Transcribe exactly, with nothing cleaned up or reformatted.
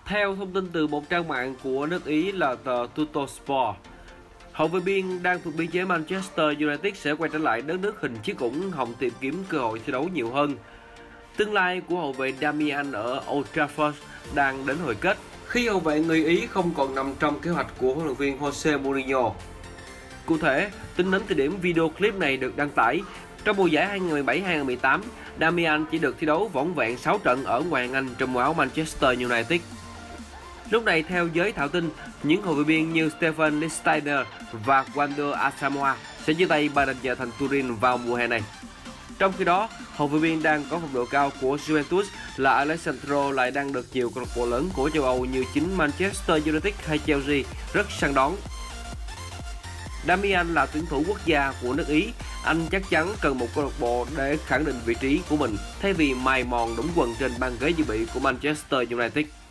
Theo thông tin từ một trang mạng của nước Ý là tờ Tuttosport, hậu vệ biên đang thuộc biên chế Manchester United sẽ quay trở lại đất nước hình chiếc ủng hòng tìm kiếm cơ hội thi đấu nhiều hơn. Tương lai của hậu vệ Damian ở Old Trafford đang đến hồi kết khi hậu vệ người Ý không còn nằm trong kế hoạch của huấn luyện viên Jose Mourinho. Cụ thể, tính đến thời điểm video clip này được đăng tải, trong mùa giải hai nghìn không trăm mười bảy hai nghìn không trăm mười tám, Damian chỉ được thi đấu vỏn vẹn sáu trận ở ngoại hạng Anh trong màu áo Manchester United. Lúc này, theo giới thạo tin, những hậu vệ biên như Stefan Lichtsteiner và Wander Asamoah sẽ chia tay Bayern giờ thành Turin vào mùa hè này. Trong khi đó, hậu vệ biên đang có phong độ cao của Juventus là Alessandro lại đang được nhiều câu lạc bộ lớn của châu Âu như chính Manchester United hay Chelsea rất săn đón. Damian là tuyển thủ quốc gia của nước Ý, anh chắc chắn cần một câu lạc bộ để khẳng định vị trí của mình thay vì mài mòn đũng quần trên băng ghế dự bị của Manchester United.